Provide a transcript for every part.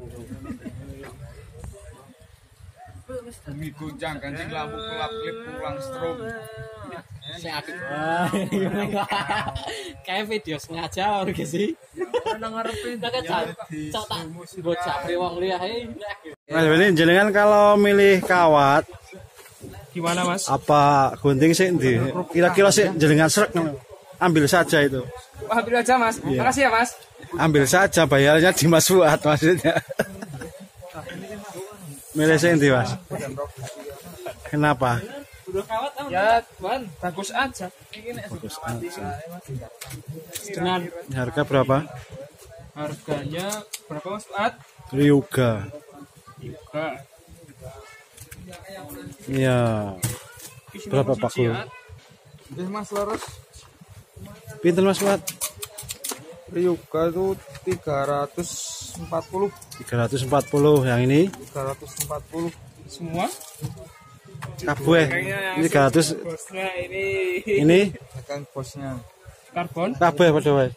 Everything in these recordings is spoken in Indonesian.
Bumi goncang ganjing lampu kelap-kelip pulang strom. Saya aktif. Kayak video sengaja orang sih. Nang ngarepe Tak bocah wong liya he. Mas ini jenengan kalau milih kawat gimana Mas? apa gunting sih ndi? Kira-kira sih jenengan srek ambil saja itu. Wah, ambil aja Mas. Iya. Makasih ya Mas. Ambil saja bayarnya di Mas Fuad maksudnya. Milih sih ndi Mas? Kenapa? Ya, Tuan, bagus aja. Bagus aja. Dengan Harga berapa? Harganya berapa Mas Fuad? Ryuga. Juga. Iya. Berapa Pak Guru? Mas Laras. Pinten Mas Fuad? Ryuga itu 340. 340. Yang ini 340 semua. kabeh. Ini 300. Bosnya Ini kan bosnya. Karbon. kabeh padha wae.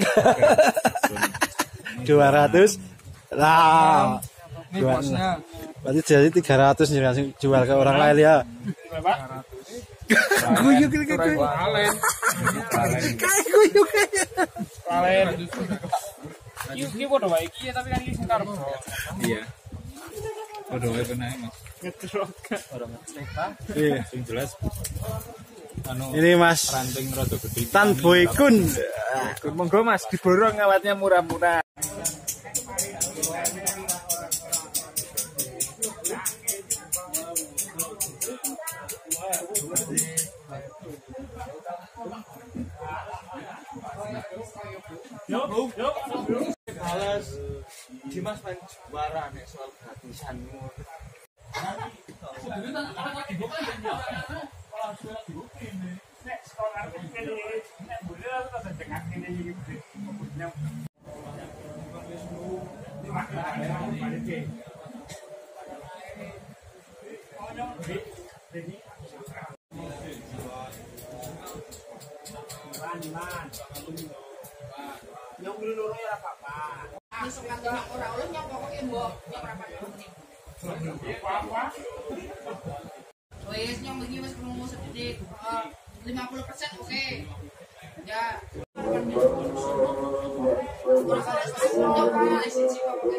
200. Lah. Ini bosnya. Berarti jadi 300 nih langsung jual ke orang lain ya. Berapa? Guyuk iki. Kalen. Guyuk. Kalen. Iki podo wae iki tapi kan iki sing karbon. Iya. Podo wae benar Mas. Ngetrok orang ngecek Pak. Iya. Sing jelas Ini Mas ranting rada gede. Tan Boykun. Monggo Mas diborong ngawatnya murah-murah. Balas Dimas main juara nek soal gratisanmu. Yang beli loro ya apa-apa. Masuk kantor ora oleh nyok pokoke mbok nyok rapat penting. Wes nyok iki wis promo sedikit 50% oke. Ya. Ora salah nyok para lisensi pokoke.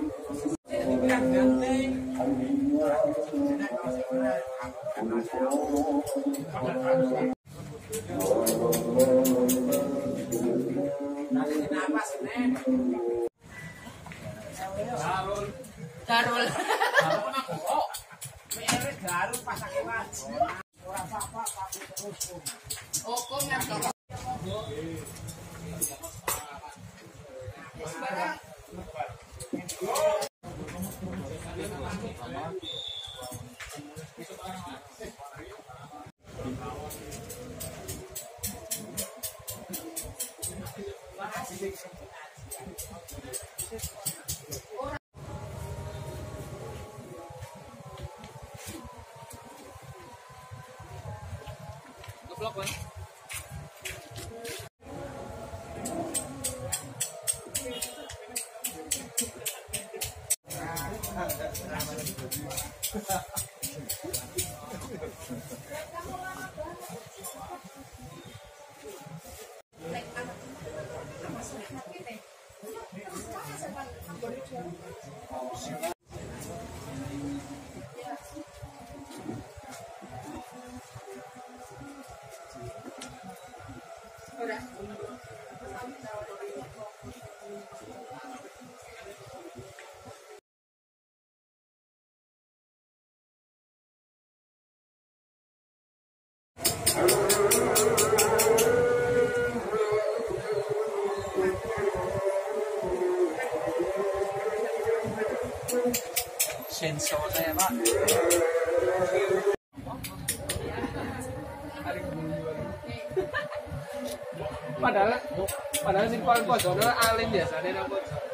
Darul. Garul pasake wajib. Ora apa-apa terus. Hukum yang kok. Vlog Mas. sensor saya Pak. Padahal sing paling pojok alim biasane nang pojok.